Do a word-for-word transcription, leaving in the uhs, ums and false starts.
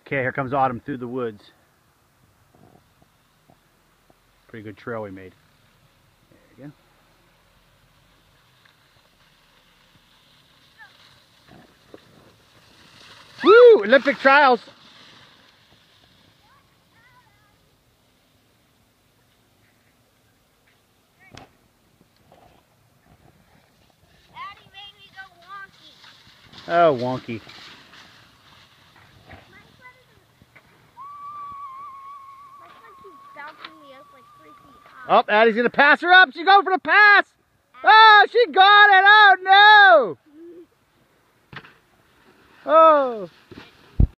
Okay, here comes Autumn through the woods. Pretty good trail we made. There you go. Woo! Olympic trials! Daddy made me go wonky. Oh, wonky. Oh, Addie's gonna pass her up. She's going for the pass. Oh, she got it. Oh no. Oh.